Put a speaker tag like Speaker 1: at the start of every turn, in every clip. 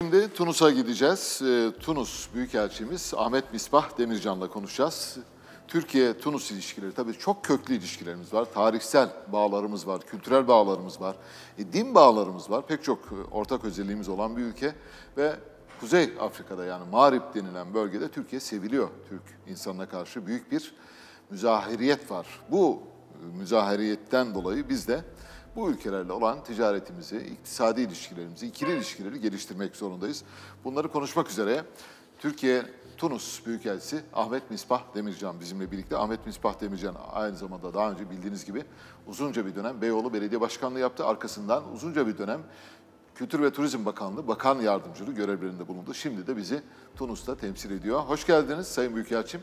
Speaker 1: Şimdi Tunus'a gideceğiz. Tunus Büyükelçimiz Ahmet Misbah Demircan'la konuşacağız. Türkiye-Tunus ilişkileri, tabii çok köklü ilişkilerimiz var. Tarihsel bağlarımız var, kültürel bağlarımız var, din bağlarımız var. Pek çok ortak özelliğimiz olan bir ülke ve Kuzey Afrika'da, yani Mağrip denilen bölgede Türkiye seviliyor. Türk insanına karşı büyük bir müzahiriyet var. Bu müzahiriyetten dolayı biz de bu ülkelerle olan ticaretimizi, iktisadi ilişkilerimizi, ikili ilişkileri geliştirmek zorundayız. Bunları konuşmak üzere Türkiye-Tunus Büyükelçisi Ahmet Misbah Demircan bizimle birlikte. Ahmet Misbah Demircan aynı zamanda daha önce bildiğiniz gibi uzunca bir dönem Beyoğlu Belediye Başkanlığı yaptı. Arkasından uzunca bir dönem Kültür ve Turizm Bakanlığı Bakan Yardımcılığı görevlerinde bulundu. Şimdi de bizi Tunus'ta temsil ediyor. Hoş geldiniz Sayın Büyükelçim.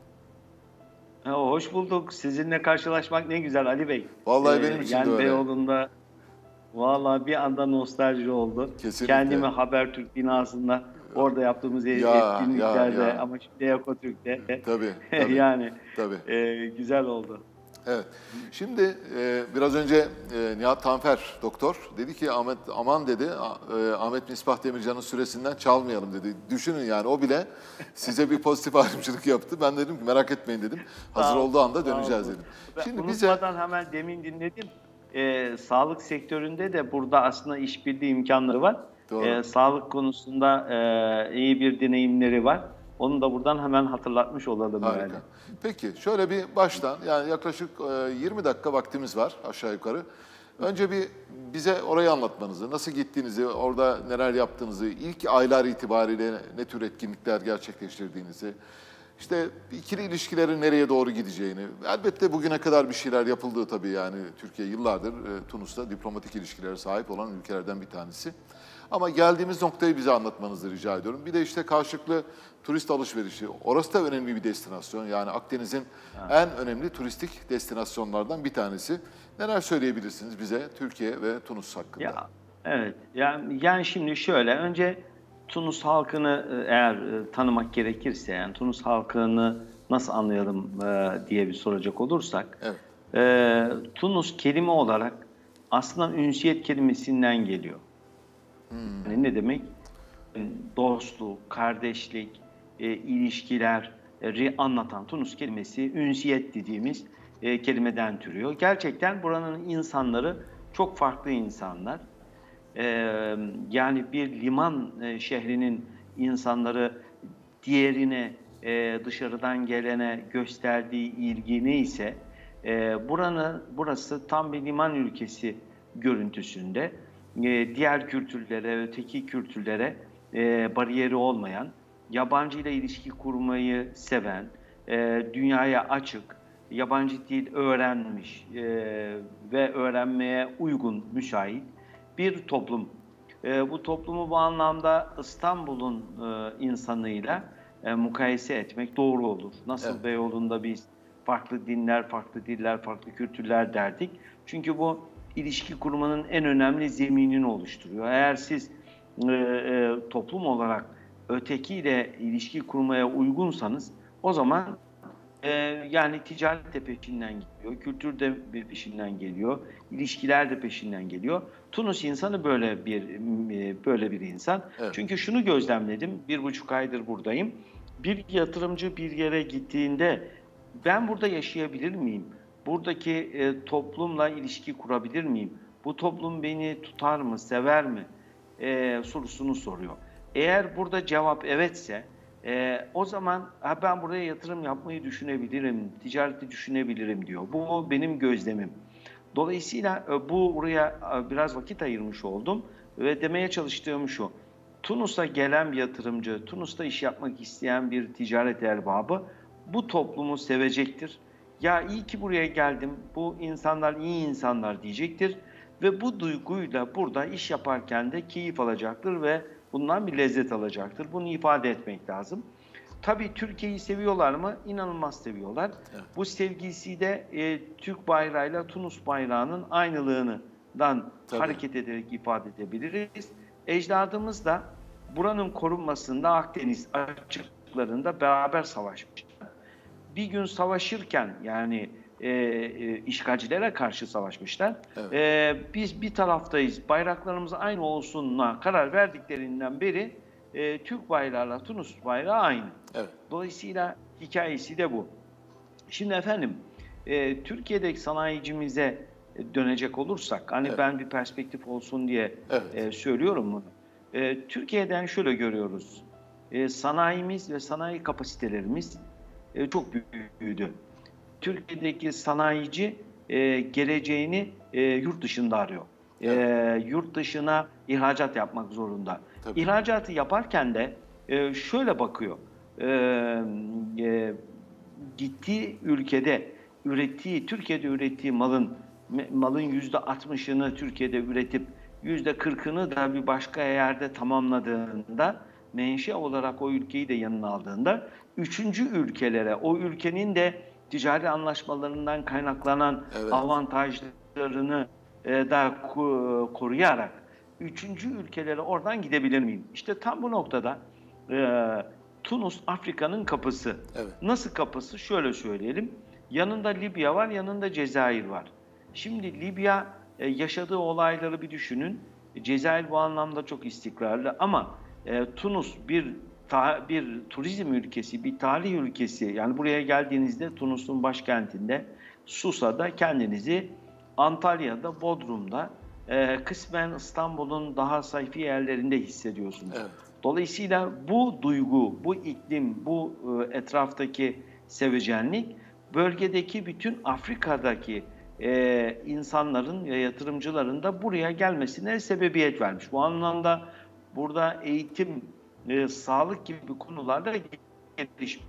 Speaker 2: Hoş bulduk. Sizinle karşılaşmak ne güzel Ali Bey.
Speaker 1: Vallahi benim için de öyle.
Speaker 2: Beyoğlu'nda vallahi bir anda nostalji oldu.
Speaker 1: Kesinlikle.
Speaker 2: Kendimi Habertürk binasında orada yaptığımız etkinliklerde ama şimdi Ekotürk'te.
Speaker 1: Tabii.
Speaker 2: Yani
Speaker 1: tabii.
Speaker 2: Güzel oldu.
Speaker 1: Evet. Şimdi biraz önce Nihat Tanfer doktor dedi ki aman dedi Ahmet Misbah Demircan'ın süresinden çalmayalım dedi. Düşünün yani, o bile size bir pozitif ayrımcılık yaptı. Ben dedim ki merak etmeyin dedim. Hazır olduğu anda döneceğiz dedim.
Speaker 2: Şimdi unutmadan hemen demin dinledim. Sağlık sektöründe de burada aslında işbirliği imkanları var. Sağlık konusunda iyi bir deneyimleri var. Onu da buradan hemen hatırlatmış olalım.
Speaker 1: Harika.
Speaker 2: Yani.
Speaker 1: Peki şöyle bir baştan, yani yaklaşık 20 dakika vaktimiz var aşağı yukarı. Önce bir bize orayı anlatmanızı, nasıl gittiğinizi, orada neler yaptığınızı, ilk aylar itibariyle ne tür etkinlikler gerçekleştirdiğinizi, işte ikili ilişkilerin nereye doğru gideceğini, elbette bugüne kadar bir şeyler yapıldığı tabii, yani Türkiye yıllardır Tunus'ta diplomatik ilişkilere sahip olan ülkelerden bir tanesi. Ama geldiğimiz noktayı bize anlatmanızı rica ediyorum. Bir de işte karşılıklı turist alışverişi. Orası da önemli bir destinasyon. Yani Akdeniz'in en önemli turistik destinasyonlardan bir tanesi. Neler söyleyebilirsiniz bize Türkiye ve Tunus hakkında?
Speaker 2: Evet. Yani şimdi şöyle, önce Tunus halkını eğer tanımak gerekirse, yani Tunus halkını nasıl anlayalım diye bir soracak olursak, evet. Tunus kelime olarak aslında ünsiyet kelimesinden geliyor. Yani ne demek? Dostluk, kardeşlik, ilişkileri anlatan Tunus kelimesi ünsiyet dediğimiz kelimeden türüyor. Gerçekten buranın insanları çok farklı insanlar. Yani bir liman şehrinin insanları diğerine, dışarıdan gelene gösterdiği ilgi neyse, burası tam bir liman ülkesi görüntüsünde. Diğer kültürlere, öteki kültürlere bariyeri olmayan, yabancı ile ilişki kurmayı seven, dünyaya açık, yabancı dil öğrenmiş ve öğrenmeye uygun, müsait bir toplum. Bu toplumu bu anlamda İstanbul'un insanıyla mukayese etmek doğru olur. Nasıl evet. Beyoğlu'nda biz farklı dinler, farklı diller, farklı kültürler derdik. Çünkü bu ilişki kurmanın en önemli zeminini oluşturuyor. Eğer siz toplum olarak ötekiyle ilişki kurmaya uygunsanız, o zaman yani ticaret de peşinden geliyor, kültür de peşinden geliyor, ilişkiler de peşinden geliyor. Tunus insanı böyle bir insan. Evet. Çünkü şunu gözlemledim, 1,5 aydır buradayım. Bir yatırımcı bir yere gittiğinde ben burada yaşayabilir miyim? Buradaki toplumla ilişki kurabilir miyim? Bu toplum beni tutar mı, sever mi? Sorusunu soruyor. Eğer burada cevap evetse, o zaman ben buraya yatırım yapmayı düşünebilirim, ticareti düşünebilirim diyor. Bu benim gözlemim. Dolayısıyla buraya biraz vakit ayırmış oldum ve demeye çalıştığım şu: Tunus'a gelen bir yatırımcı, Tunus'ta iş yapmak isteyen bir ticaret erbabı bu toplumu sevecektir. Ya iyi ki buraya geldim, bu insanlar iyi insanlar diyecektir ve bu duyguyla burada iş yaparken de keyif alacaktır ve bundan bir lezzet alacaktır. Bunu ifade etmek lazım. Tabii Türkiye'yi seviyorlar mı? İnanılmaz seviyorlar. Evet. Bu sevgisi de Türk bayrağıyla Tunus bayrağının aynılığından hareket ederek ifade edebiliriz. Ecdadımız da buranın korunmasında Akdeniz açıklarında beraber savaşmışlar. Bir gün savaşırken, yani işgalcilere karşı savaşmışlar.
Speaker 1: Evet.
Speaker 2: Biz bir taraftayız, bayraklarımız aynı olsunla karar verdiklerinden beri Türk bayrağıyla Tunus bayrağı aynı.
Speaker 1: Evet.
Speaker 2: Dolayısıyla hikayesi de bu. Şimdi efendim, Türkiye'deki sanayicimize dönecek olursak, hani
Speaker 1: Evet.
Speaker 2: ben bir perspektif olsun diye
Speaker 1: Evet.
Speaker 2: söylüyorum bunu. Türkiye'den şöyle görüyoruz. Sanayimiz ve sanayi kapasitelerimiz çok büyüdü. Türkiye'deki sanayici geleceğini yurt dışında arıyor.
Speaker 1: Evet.
Speaker 2: Yurt dışına ihracat yapmak zorunda.
Speaker 1: Tabii.
Speaker 2: İhracatı yaparken de şöyle bakıyor. E, e, Gittiği ülkede Türkiye'de ürettiği malın %60'ını Türkiye'de üretip %40'ını da bir başka yerde tamamladığında, menşe olarak o ülkeyi de yanına aldığında, üçüncü ülkelere, o ülkenin de ticari anlaşmalarından kaynaklanan
Speaker 1: Evet.
Speaker 2: avantajlarını da koruyarak üçüncü ülkelere oradan gidebilir miyim? İşte tam bu noktada Tunus Afrika'nın kapısı.
Speaker 1: Evet.
Speaker 2: Nasıl kapısı? Şöyle söyleyelim. Yanında Libya var, yanında Cezayir var. Şimdi Libya yaşadığı olayları bir düşünün. Cezayir bu anlamda çok istikrarlı ama Tunus bir turizm ülkesi, bir tarih ülkesi. Yani buraya geldiğinizde Tunus'un başkentinde Susa'da kendinizi Antalya'da, Bodrum'da, kısmen İstanbul'un daha sayfi yerlerinde hissediyorsunuz.
Speaker 1: Evet.
Speaker 2: Dolayısıyla bu duygu, bu iklim, bu etraftaki sevecenlik bölgedeki bütün Afrika'daki insanların ve yatırımcıların da buraya gelmesine sebebiyet vermiş. Bu anlamda burada eğitim, sağlık gibi konularda gelişmiş.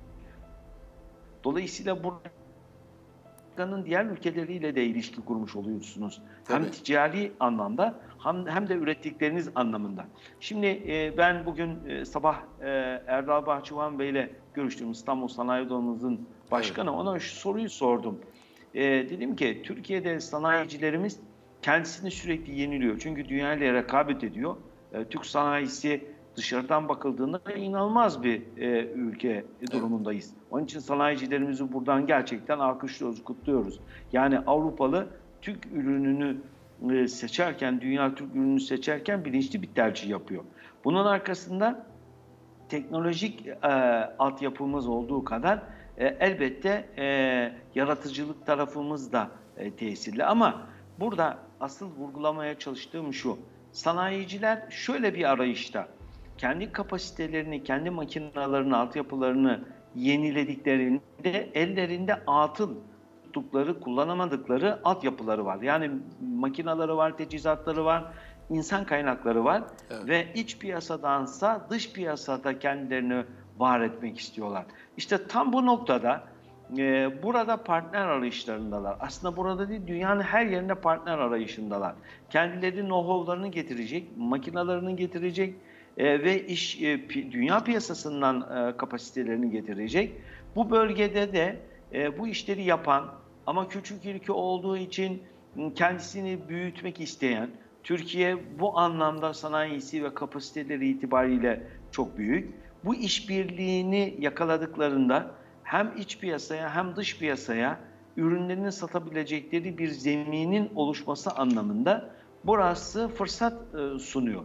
Speaker 2: Dolayısıyla Afrika'nın diğer ülkeleriyle de ilişki kurmuş oluyorsunuz.
Speaker 1: Tabii.
Speaker 2: Hem ticari anlamda hem de ürettikleriniz anlamında. Şimdi ben bugün sabah Erdal Bahçıvan Bey ile görüştüm, İstanbul Sanayi Odamızın başkanı. Evet. Ona şu soruyu sordum. Dedim ki Türkiye'de sanayicilerimiz kendisini sürekli yeniliyor. Çünkü dünyayla rekabet ediyor. Türk sanayisi dışarıdan bakıldığında inanılmaz bir ülke durumundayız. Onun için sanayicilerimizi buradan gerçekten alkışlıyoruz, kutluyoruz. Yani Avrupalı Türk ürününü seçerken, dünya Türk ürününü seçerken bilinçli bir tercih yapıyor. Bunun arkasında teknolojik altyapımız olduğu kadar elbette yaratıcılık tarafımız da tesirli. Ama burada asıl vurgulamaya çalıştığım şu: sanayiciler şöyle bir arayışta. Kendi kapasitelerini, kendi makinelerini, altyapılarını yenilediklerinde ellerinde atıl tuttukları, kullanamadıkları altyapıları var. Yani makinaları var, teçhizatları var, insan kaynakları var. Evet. Ve iç piyasadansa dış piyasada kendilerini var etmek istiyorlar. İşte tam bu noktada burada partner arayışlarındalar. Aslında burada değil, dünyanın her yerinde partner arayışındalar. Kendileri know-how'larını getirecek, makinalarını getirecek ve dünya piyasasından kapasitelerini getirecek. Bu bölgede de bu işleri yapan ama küçük ülke olduğu için kendisini büyütmek isteyen, Türkiye bu anlamda sanayisi ve kapasiteleri itibariyle çok büyük. Bu işbirliğini yakaladıklarında hem iç piyasaya hem dış piyasaya ürünlerini satabilecekleri bir zeminin oluşması anlamında burası fırsat sunuyor.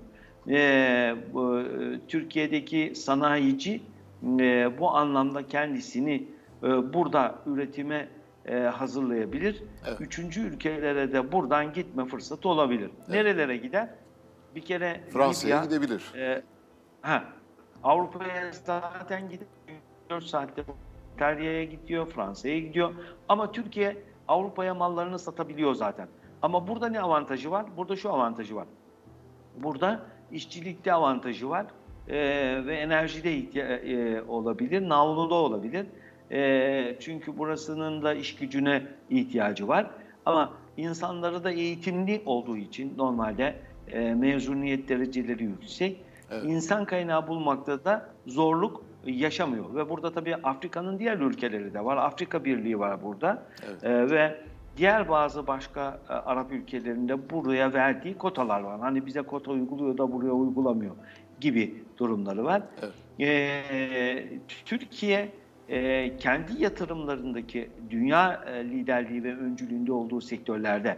Speaker 2: Türkiye'deki sanayici bu anlamda kendisini burada üretime hazırlayabilir. Evet. Üçüncü ülkelere de buradan gitme fırsatı olabilir. Evet. Nerelere gider? Bir kere
Speaker 1: Fransa'ya gidebilir.
Speaker 2: Avrupa'ya zaten gidiyor. 4 saatte İtalya'ya gidiyor, Fransa'ya gidiyor. Ama Türkiye Avrupa'ya mallarını satabiliyor zaten. Ama burada ne avantajı var? Burada şu avantajı var. Burada işçilikte avantajı var ve enerjide olabilir, navluda olabilir. Çünkü burasının da iş gücüne ihtiyacı var. Ama insanları da eğitimli olduğu için normalde mezuniyet dereceleri yüksek. Evet. İnsan kaynağı bulmakta da zorluk yaşamıyor. Ve burada tabii Afrika'nın diğer ülkeleri de var. Afrika Birliği var burada. Evet. Ve diğer bazı başka Arap ülkelerinde buraya verdiği kotalar var. Hani bize kota uyguluyor da buraya uygulamıyor gibi durumları var. Evet. Türkiye kendi yatırımlarındaki dünya liderliği ve öncülüğünde olduğu sektörlerde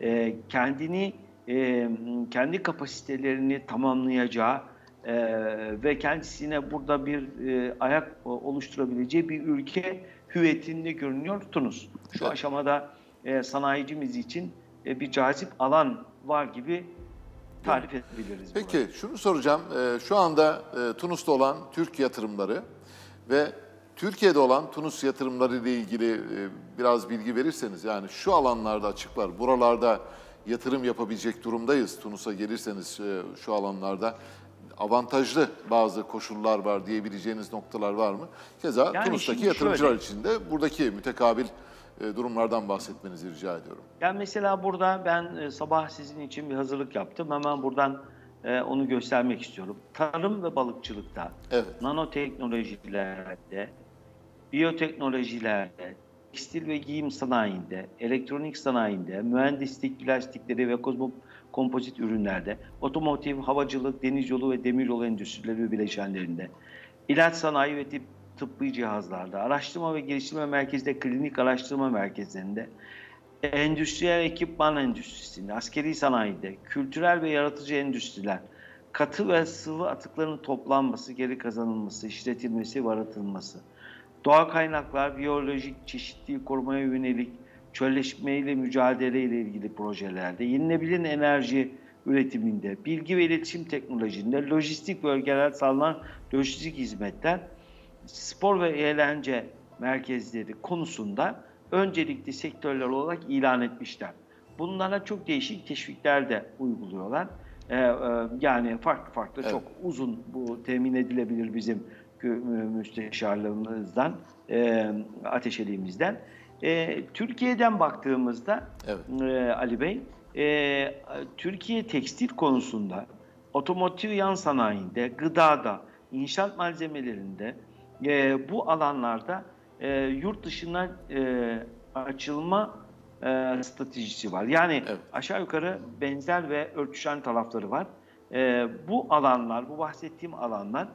Speaker 2: kendi kapasitelerini tamamlayacağı ve kendisine burada bir ayak oluşturabileceği bir ülke hüviyetinde görünüyor Tunus. Şu aşamada sanayicimiz için bir cazip alan var gibi tarif edebiliriz.
Speaker 1: Peki
Speaker 2: burada.
Speaker 1: şunu soracağım. Şu anda Tunus'ta olan Türk yatırımları ve Türkiye'de olan Tunus yatırımları ile ilgili biraz bilgi verirseniz, yani şu alanlarda açıklar, buralarda yatırım yapabilecek durumdayız. Tunus'a gelirseniz şu alanlarda avantajlı bazı koşullar var diyebileceğiniz noktalar var mı? Keza
Speaker 2: Yani
Speaker 1: Tunus'taki
Speaker 2: şimdi
Speaker 1: yatırımcılar
Speaker 2: şöyle,
Speaker 1: için de buradaki mütekabil durumlardan bahsetmenizi rica ediyorum.
Speaker 2: yani mesela burada ben sabah sizin için bir hazırlık yaptım. Hemen buradan onu göstermek istiyorum. Tarım ve balıkçılıkta,
Speaker 1: Evet.
Speaker 2: nanoteknolojilerde, biyoteknolojilerde, tekstil ve giyim sanayinde, elektronik sanayinde, mühendislik, plastikleri ve kompozit ürünlerde, otomotiv, havacılık, deniz yolu ve demir yolu endüstrileri ve bileşenlerinde, ilaç sanayi ve tıbbi cihazlarda, araştırma ve geliştirme merkezinde, klinik araştırma merkezlerinde, endüstriyel ekipman endüstrisinde, askeri sanayide, kültürel ve yaratıcı endüstriler, katı ve sıvı atıkların toplanması, geri kazanılması, işletilmesi ve arıtılması, doğal kaynaklar, biyolojik çeşitliliği korumaya yönelik çölleşmeyle mücadeleyle ilgili projelerde, yenilenebilir enerji üretiminde, bilgi ve iletişim teknolojisinde, lojistik bölgeler sağlanan lojistik hizmetler, spor ve eğlence merkezleri konusunda öncelikli sektörler olarak ilan etmişler. Bunlara çok değişik teşvikler de uyguluyorlar. Yani farklı
Speaker 1: Evet.
Speaker 2: çok uzun bu temin edilebilir bizim müsteşarlığımızdan, ateşeliğimizden. Türkiye'den baktığımızda
Speaker 1: Evet.
Speaker 2: Ali Bey, Türkiye tekstil konusunda, otomotiv yan sanayinde, gıdada, inşaat malzemelerinde bu alanlarda yurt dışına açılma stratejisi var. Yani
Speaker 1: Evet.
Speaker 2: aşağı yukarı benzer ve örtüşen tarafları var. Bu alanlar, bu bahsettiğim alanlar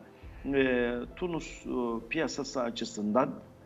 Speaker 2: Tunus piyasası açısından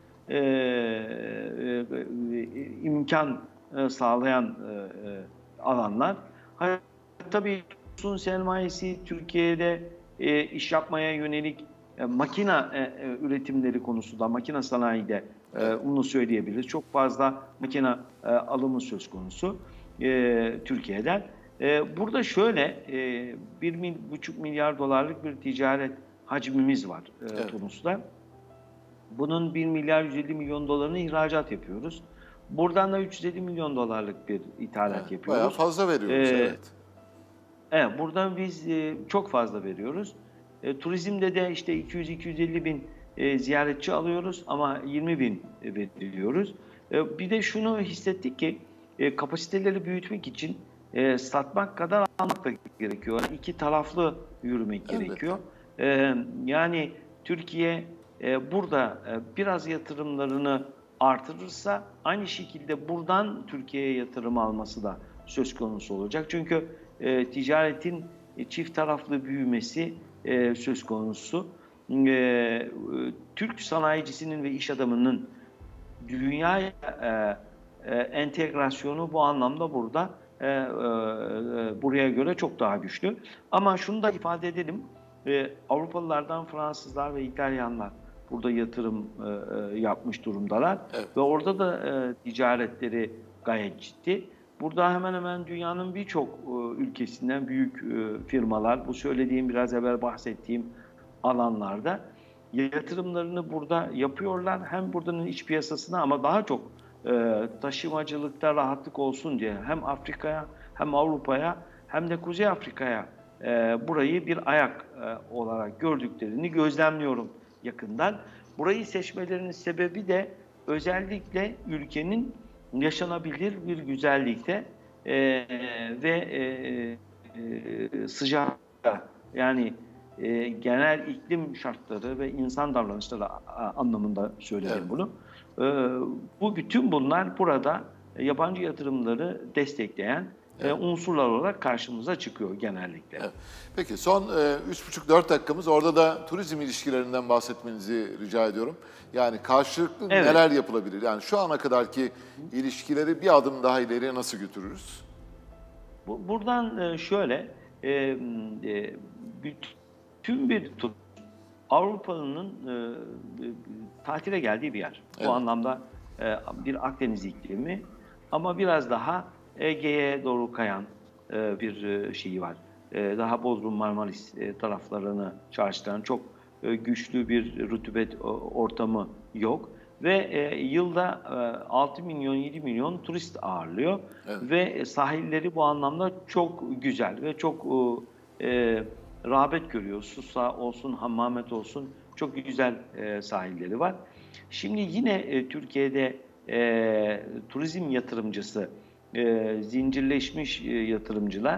Speaker 2: imkan sağlayan alanlar. Tabii Tunus'un sermayesi Türkiye'de iş yapmaya yönelik makina üretimleri konusunda, makina sanayide bunu söyleyebiliriz. Çok fazla makina alımı söz konusu Türkiye'den. Burada şöyle 1,5 milyar dolarlık bir ticaret hacmimiz var
Speaker 1: Evet.
Speaker 2: Tunus'ta. Bunun 1 milyar 150 milyon dolarını ihracat yapıyoruz. Buradan da 350 milyon dolarlık bir ithalat yapıyoruz.
Speaker 1: Bayağı fazla veriyoruz, evet.
Speaker 2: Evet, buradan biz çok fazla veriyoruz. Turizmde de işte 200-250 bin ziyaretçi alıyoruz ama 20 bin veriyoruz. Bir de şunu hissettik ki kapasiteleri büyütmek için satmak kadar almak da gerekiyor. Yani iki taraflı yürümek gerekiyor. Yani Türkiye burada biraz yatırımlarını artırırsa aynı şekilde buradan Türkiye'ye yatırım alması da söz konusu olacak. Çünkü ticaretin çift taraflı büyümesi söz konusu. Türk sanayicisinin ve iş adamının dünyaya entegrasyonu bu anlamda burada buraya göre çok daha güçlü. Ama şunu da ifade edelim, Avrupalılardan Fransızlar ve İtalyanlar burada yatırım yapmış durumdalar.
Speaker 1: Evet.
Speaker 2: Ve orada da ticaretleri gayet ciddi. Burada hemen hemen dünyanın birçok ülkesinden büyük firmalar, bu söylediğim biraz evvel bahsettiğim alanlarda yatırımlarını burada yapıyorlar. Hem buranın iç piyasasına ama daha çok taşımacılıkta rahatlık olsun diye hem Afrika'ya hem Avrupa'ya hem de Kuzey Afrika'ya burayı bir ayak olarak gördüklerini gözlemliyorum yakından. Burayı seçmelerinin sebebi de özellikle ülkenin yaşanabilir bir güzellikte ve sıcakta, yani genel iklim şartları ve insan davranışları anlamında söyledim bunu. Bu bütün bunlar burada yabancı yatırımları destekleyen unsurlar olarak karşımıza çıkıyor genellikle.
Speaker 1: Evet. Peki son 3,5-4 dakikamız, orada da turizm ilişkilerinden bahsetmenizi rica ediyorum. Yani karşılıklı neler yapılabilir? Yani şu ana kadarki ilişkileri bir adım daha ileriye nasıl götürürüz?
Speaker 2: Buradan şöyle, bütün bir Avrupa'nın tatile geldiği bir yer.
Speaker 1: Evet.
Speaker 2: Bu anlamda bir Akdeniz iklimi ama biraz daha Ege'ye doğru kayan bir şeyi var. Daha Bodrum, Marmaris taraflarını çağrıştıran çok güçlü bir rutubet ortamı yok. Ve yılda 6 milyon, 7 milyon turist ağırlıyor.
Speaker 1: Evet.
Speaker 2: Ve sahilleri bu anlamda çok güzel ve çok rağbet görüyor. Susa olsun, Hammamet olsun çok güzel sahilleri var. Şimdi yine Türkiye'de turizm yatırımcısı, zincirleşmiş yatırımcılar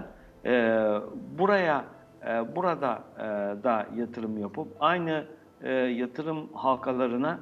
Speaker 2: burada da yatırım yapıp aynı yatırım halkalarına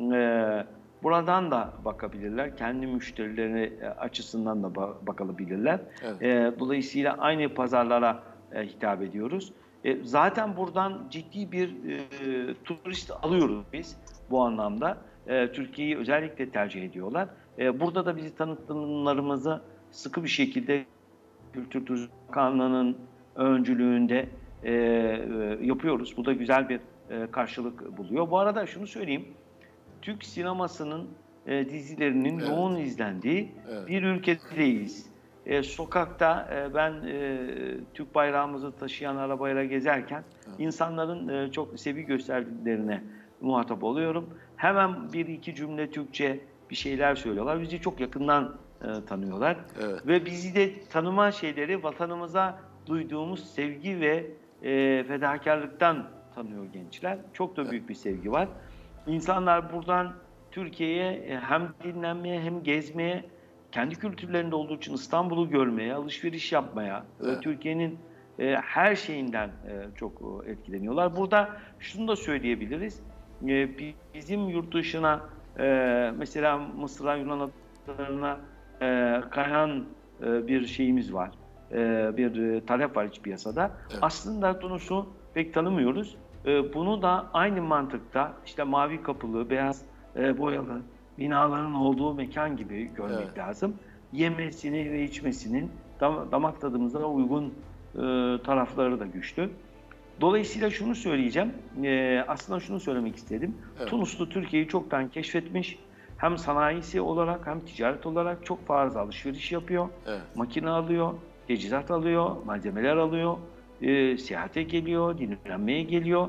Speaker 2: buradan da bakabilirler. Kendi müşterileri açısından da bakabilirler. Evet. Dolayısıyla aynı pazarlara hitap ediyoruz. Zaten buradan ciddi bir turist alıyoruz biz bu anlamda. Türkiye'yi özellikle tercih ediyorlar. Burada da bizi tanıtımlarımızı sıkı bir şekilde Kültür Turizm Bakanlığı'nın öncülüğünde yapıyoruz. Bu da güzel bir karşılık buluyor. Bu arada şunu söyleyeyim. Türk sinemasının dizilerinin yoğun izlendiği bir ülkedeyiz. Sokakta ben Türk bayrağımızı taşıyan arabayla gezerken insanların çok sevgi gösterdiklerine muhatap oluyorum. Hemen bir iki cümle Türkçe bir şeyler söylüyorlar. Bizi çok yakından tanıyorlar. Evet. Ve bizi de tanıma şeyleri vatanımıza duyduğumuz sevgi ve fedakarlıktan tanıyor gençler. Çok da büyük bir sevgi var. İnsanlar buradan Türkiye'ye hem dinlenmeye hem gezmeye, kendi kültürlerinde olduğu için İstanbul'u görmeye, alışveriş yapmaya, Türkiye'nin her şeyinden çok etkileniyorlar. Burada şunu da söyleyebiliriz. Bizim yurt dışına mesela Mısır'a, Yunan adalarına kayan bir şeyimiz var. Bir talep var iç piyasada. Evet. Aslında Tunus'u pek tanımıyoruz. Bunu da aynı mantıkta işte mavi kapılı, beyaz boyalı binaların olduğu mekan gibi görmek lazım. Yemesini ve içmesinin damak tadımıza uygun tarafları da güçlü. Dolayısıyla şunu söyleyeceğim, aslında şunu söylemek istedim. Evet. Tunuslu Türkiye'yi çoktan keşfetmiş. Hem sanayisi olarak hem ticaret olarak çok fazla alışveriş yapıyor. Evet. Makine alıyor, teçhizat alıyor, malzemeler alıyor, seyahate geliyor, dinlenmeye geliyor.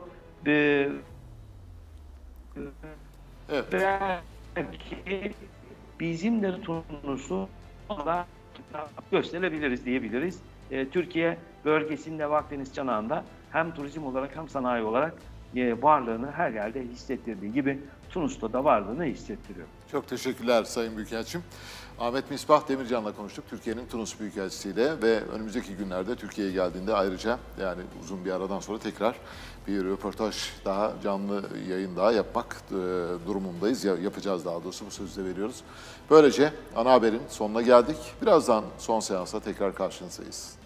Speaker 2: Evet. Belki bizim de Tunus'u gösterebiliriz diyebiliriz. Türkiye bölgesinde ve Akdeniz çanağında hem turizm olarak hem sanayi olarak varlığını her yerde hissettirdiği gibi Tunus'ta da varlığını hissettiriyor.
Speaker 1: Çok teşekkürler Sayın Büyükelçim. Ahmet Misbah Demircan'la konuştuk. Türkiye'nin Tunus Büyükelçisiyle ve önümüzdeki günlerde Türkiye'ye geldiğinde ayrıca yani uzun bir aradan sonra tekrar bir röportaj daha, canlı yayın daha yapmak durumundayız. Yapacağız daha doğrusu, bu sözü de veriyoruz. Böylece ana haberin sonuna geldik. Birazdan son seansa tekrar karşınızdayız.